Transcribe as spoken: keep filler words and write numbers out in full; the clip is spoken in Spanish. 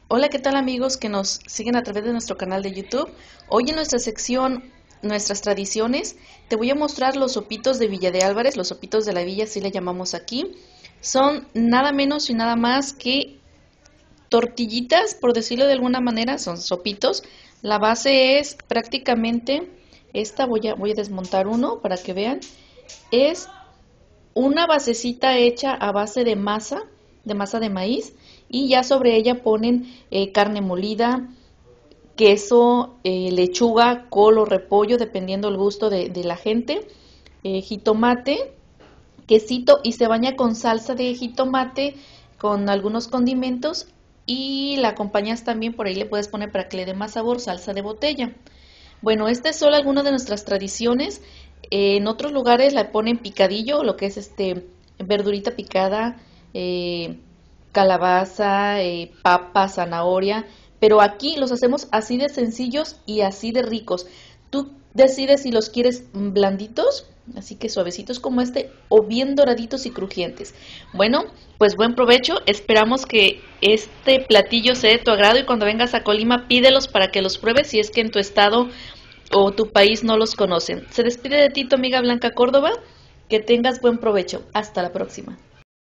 Hola, ¿qué tal amigos que nos siguen a través de nuestro canal de YouTube? Hoy en nuestra sección Nuestras Tradiciones te voy a mostrar los sopitos de Villa de Álvarez, los sopitos de la villa, así le llamamos aquí. Son nada menos y nada más que tortillitas, por decirlo de alguna manera, son sopitos. La base es prácticamente, esta voy a, voy a desmontar uno para que vean, es una basecita hecha a base de masa, de masa de maíz, y ya sobre ella ponen eh, carne molida, queso, eh, lechuga, col o repollo, dependiendo el gusto de, de la gente, eh, jitomate, quesito y se baña con salsa de jitomate, con algunos condimentos y la acompañas también, por ahí le puedes poner para que le dé más sabor, salsa de botella. Bueno, esta es solo alguna de nuestras tradiciones. Eh, en otros lugares la ponen picadillo, lo que es este verdurita picada, eh, calabaza, eh, papa, zanahoria, pero aquí los hacemos así de sencillos y así de ricos. Tú decides si los quieres blanditos, así que suavecitos como este, o bien doraditos y crujientes. Bueno, pues buen provecho. Esperamos que este platillo sea de tu agrado y cuando vengas a Colima pídelos para que los pruebes si es que en tu estado o tu país no los conocen. Se despide de ti tu amiga Blanca Córdoba. Que tengas buen provecho. Hasta la próxima.